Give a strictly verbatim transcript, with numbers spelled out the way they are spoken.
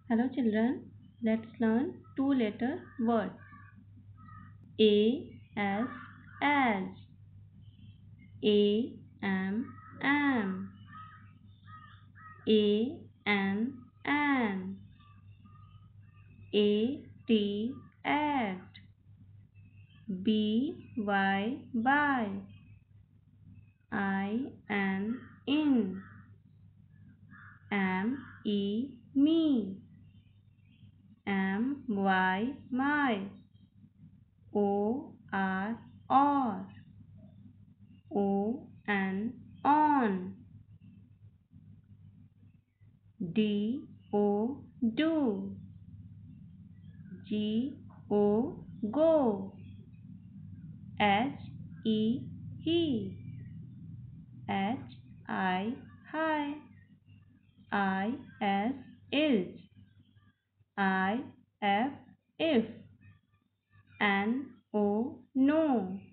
Hello children, let's learn two letter word. A S as A M am A N an A T at B Y by I N in M E me M Y my O R or O N on D O do G O go H E he H I hi I S is I F if N O no